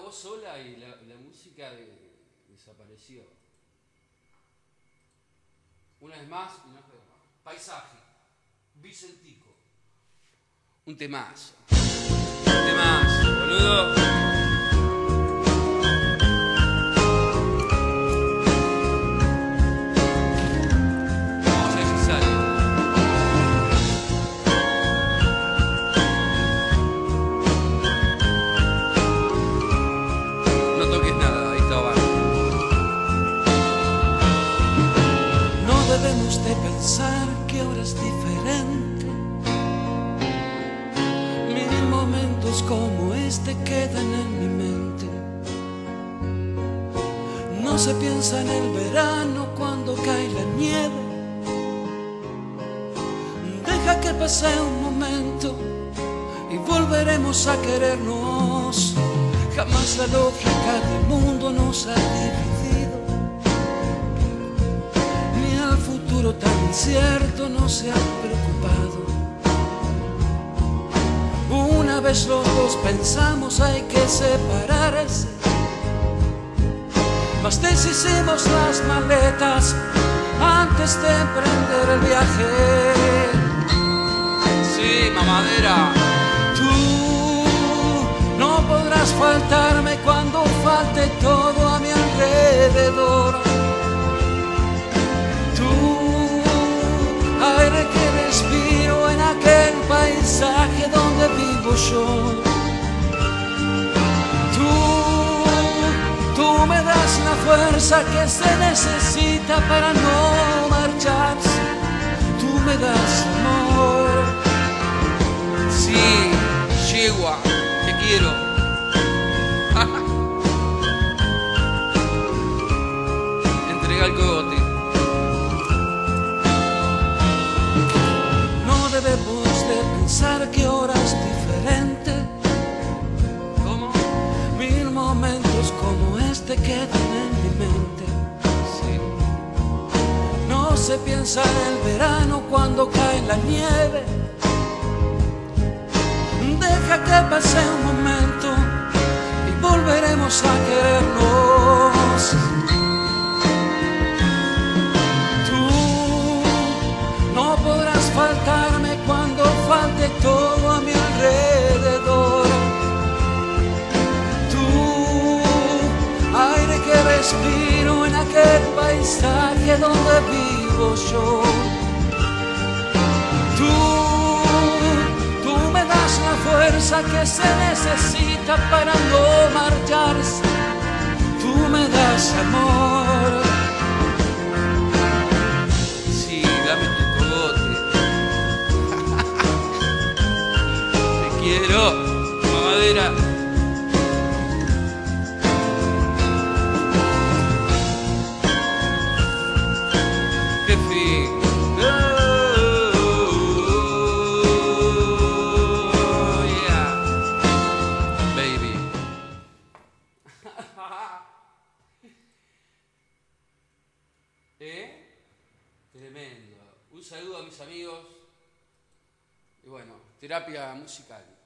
voz sola y la música desapareció. Una vez más, y no creo más. Paisaje, Vicentico. Un temazo. Un temazo, boludo. Debemos de pensar que ahora es diferente. Mil momentos como este quedan en mi mente. No se piensa en el verano cuando cae la nieve. Deja que pase un momento y volveremos a querernos. Jamás la lógica del mundo nos ha dividido. Futuro tan incierto no se ha preocupado. Una vez los dos pensamos hay que separarse, mas deshicimos las maletas antes de emprender el viaje. Sí, mamadera. Tú no podrás faltarme cuando falte todo a mi alrededor. Aire que respiro en aquel paisaje donde vivo yo. Tú me das la fuerza que se necesita para no marcharse. Tú me das amor. Sí, yegua, te quiero. Entrega el cogote. Debemos de pensar que ahora es diferente. ¿Cómo? Mil momentos como este quedan en mi mente. Sí. No se piensa en el verano cuando cae la nieve. Deja que pase un momento y volveremos a querernos. Tú no podrás faltarme cuando falte todo a mi alrededor. Tú, aire que respiro en aquel paisaje donde vivo yo. Tú me das la fuerza que se necesita para no marcharse. Tú me das amor. Sí, dame tu cogote. Quiero, mamadera. Qué fin. Oh, yeah. Baby. Tremendo. Un saludo a mis amigos. Y bueno, terapia musical.